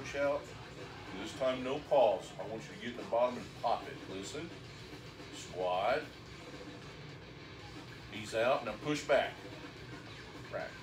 push out. This time no pause. I want you to get in the bottom and pop it. Listen. Squat. Knees out. Now push back. Right.